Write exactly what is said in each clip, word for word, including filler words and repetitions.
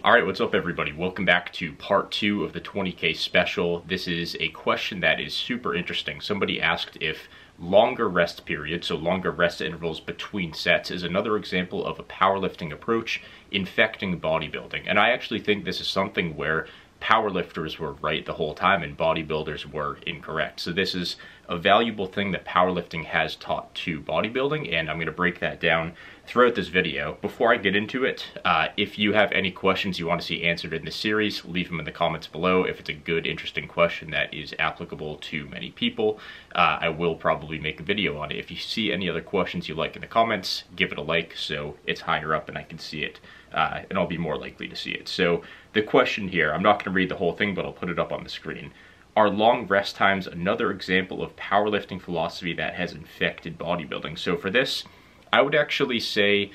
Alright, what's up everybody? Welcome back to part two of the twenty K special. This is a question that is super interesting. Somebody asked if longer rest periods, so longer rest intervals between sets, is another example of a powerlifting approach infecting bodybuilding. And I actually think this is something where powerlifters were right the whole time and bodybuilders were incorrect. So this is a valuable thing that powerlifting has taught to bodybuilding, and I'm going to break that down throughout this video. Before I get into it, uh, if you have any questions you want to see answered in this series, leave them in the comments below. If it's a good, interesting question that is applicable to many people, uh, I will probably make a video on it. If you see any other questions you like in the comments, give it a like so it's higher up and I can see it, uh, and I'll be more likely to see it. So the question here, I'm not going to read the whole thing, but I'll put it up on the screen. Are long rest times another example of powerlifting philosophy that has infected bodybuilding? So for this, I would actually say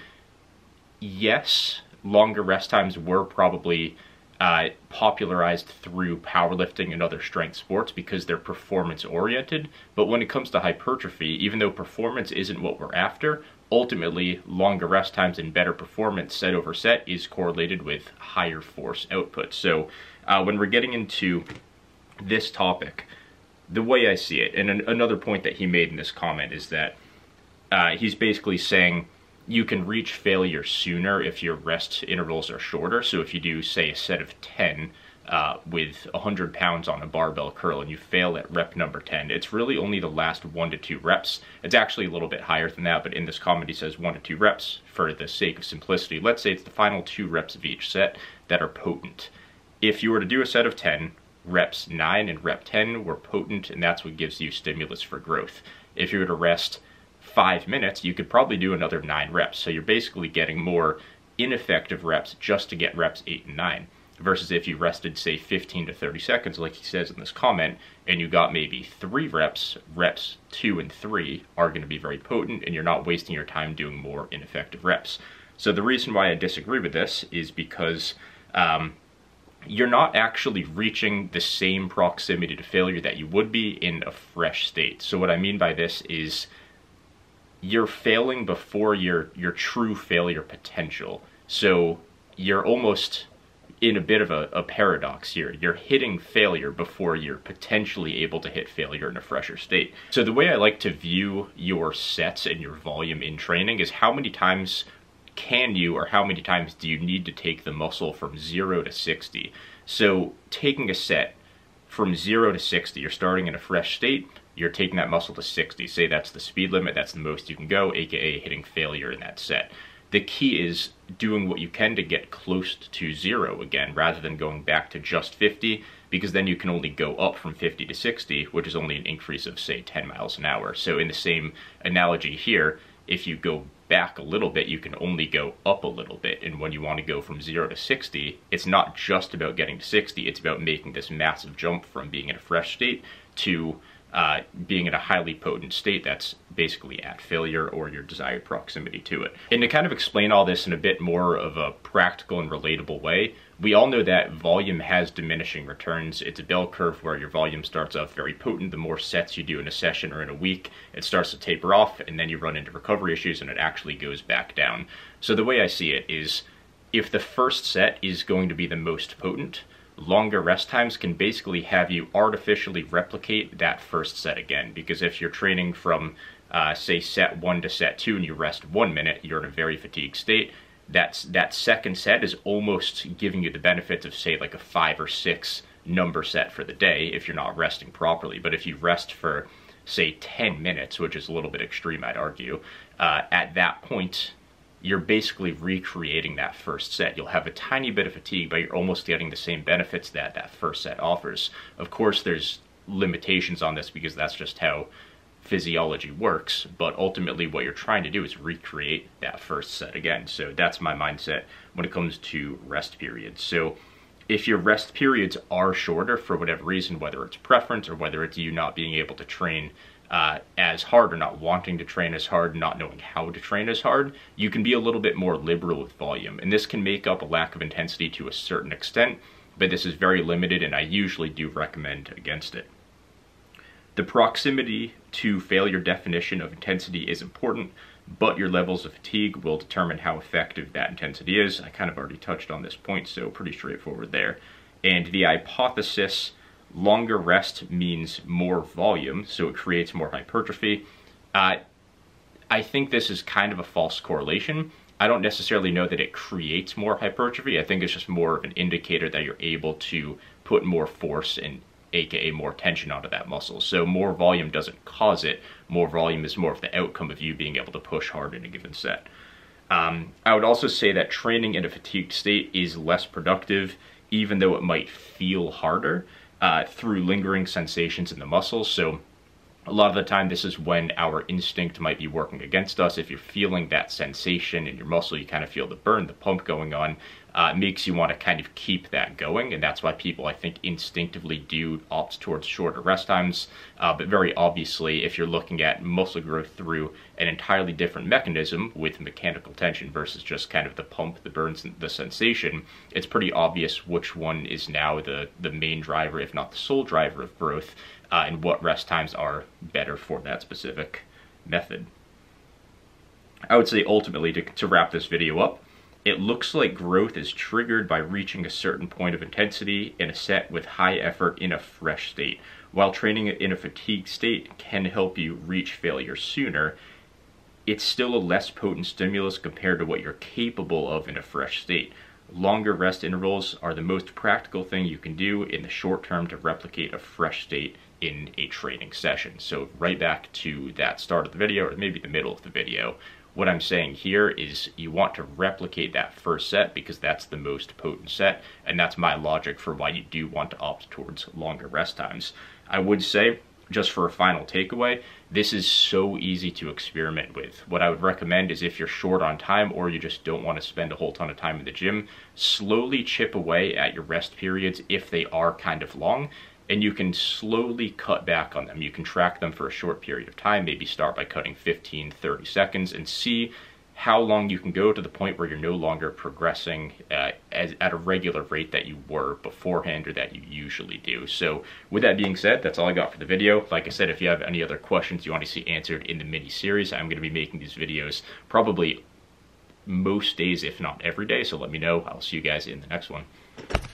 yes, longer rest times were probably uh, popularized through powerlifting and other strength sports because they're performance oriented. But when it comes to hypertrophy, even though performance isn't what we're after, ultimately longer rest times and better performance set over set is correlated with higher force output. So uh, when we're getting into this topic, the way I see it, and an another point that he made in this comment is that Uh, he's basically saying you can reach failure sooner if your rest intervals are shorter. So if you do, say, a set of ten uh, with one hundred pounds on a barbell curl and you fail at rep number ten, it's really only the last one to two reps. It's actually a little bit higher than that, but in this comment he says one to two reps for the sake of simplicity. Let's say it's the final two reps of each set that are potent. If you were to do a set of ten, reps nine and rep ten were potent, and that's what gives you stimulus for growth. If you were to rest five minutes, you could probably do another nine reps. So you're basically getting more ineffective reps just to get reps eight and nine. Versus if you rested, say, fifteen to thirty seconds, like he says in this comment, and you got maybe three reps, reps two and three are going to be very potent, and you're not wasting your time doing more ineffective reps. So the reason why I disagree with this is because um, you're not actually reaching the same proximity to failure that you would be in a fresh state. So what I mean by this is you're failing before your your true failure potential. So you're almost in a bit of a, a paradox here. You're hitting failure before you're potentially able to hit failure in a fresher state. So the way I like to view your sets and your volume in training is how many times can you, or how many times do you need to take the muscle from zero to sixty? So taking a set from zero to sixty, you're starting in a fresh state, you're taking that muscle to sixty. Say that's the speed limit, that's the most you can go, aka hitting failure in that set. The key is doing what you can to get close to zero again, rather than going back to just fifty, because then you can only go up from fifty to sixty, which is only an increase of, say, ten miles an hour. So in the same analogy here, if you go back a little bit, you can only go up a little bit. And when you want to go from zero to sixty, it's not just about getting to sixty, it's about making this massive jump from being in a fresh state to Uh, being in a highly potent state that's basically at failure or your desired proximity to it. And to kind of explain all this in a bit more of a practical and relatable way, we all know that volume has diminishing returns. It's a bell curve where your volume starts off very potent. The more sets you do in a session or in a week, it starts to taper off, and then you run into recovery issues and it actually goes back down. So the way I see it is, if the first set is going to be the most potent, longer rest times can basically have you artificially replicate that first set again. Because if you're training from, uh, say, set one to set two and you rest one minute, you're in a very fatigued state. That's, that second set is almost giving you the benefits of, say, like a five or six number set for the day if you're not resting properly. But if you rest for, say, ten minutes, which is a little bit extreme, I'd argue, uh, at that point, you're basically recreating that first set. You'll have a tiny bit of fatigue, but you're almost getting the same benefits that that first set offers. Of course, there's limitations on this because that's just how physiology works, but ultimately what you're trying to do is recreate that first set again. So that's my mindset when it comes to rest periods. So if your rest periods are shorter for whatever reason, whether it's preference or whether it's you not being able to train Uh, as hard, or not wanting to train as hard, not knowing how to train as hard, you can be a little bit more liberal with volume. And this can make up a lack of intensity to a certain extent, but this is very limited and I usually do recommend against it. The proximity to failure definition of intensity is important, but your levels of fatigue will determine how effective that intensity is. I kind of already touched on this point, so pretty straightforward there. And the hypothesis, longer rest means more volume, so it creates more hypertrophy. Uh, I think this is kind of a false correlation. I don't necessarily know that it creates more hypertrophy. I think it's just more of an indicator that you're able to put more force and aka more tension onto that muscle. So more volume doesn't cause it. More volume is more of the outcome of you being able to push hard in a given set. Um, I would also say that training in a fatigued state is less productive, even though it might feel harder, uh, through lingering sensations in the muscles. So a lot of the time, this is when our instinct might be working against us. If you're feeling that sensation in your muscle, you kind of feel the burn, the pump going on, uh, makes you want to kind of keep that going. And that's why people, I think, instinctively do opt towards shorter rest times. Uh, but very obviously, if you're looking at muscle growth through an entirely different mechanism with mechanical tension versus just kind of the pump, the burns, the sensation, it's pretty obvious which one is now the, the main driver, if not the sole driver of growth. Uh, and what rest times are better for that specific method. I would say ultimately, to, to wrap this video up, it looks like growth is triggered by reaching a certain point of intensity in a set with high effort in a fresh state. While training in a fatigued state can help you reach failure sooner, it's still a less potent stimulus compared to what you're capable of in a fresh state. Longer rest intervals are the most practical thing you can do in the short term to replicate a fresh state in a training session. So right back to that start of the video, or maybe the middle of the video, what I'm saying here is you want to replicate that first set because that's the most potent set, and that's my logic for why you do want to opt towards longer rest times. I would say, just for a final takeaway, this is so easy to experiment with. What I would recommend is if you're short on time or you just don't want to spend a whole ton of time in the gym, slowly chip away at your rest periods if they are kind of long, and you can slowly cut back on them. You can track them for a short period of time, maybe start by cutting fifteen, thirty seconds and see how long you can go to the point where you're no longer progressing uh, as, at a regular rate that you were beforehand or that you usually do. So with that being said, that's all I got for the video. Like I said, if you have any other questions you want to see answered in the mini series, I'm going to be making these videos probably most days, if not every day. So let me know. I'll see you guys in the next one.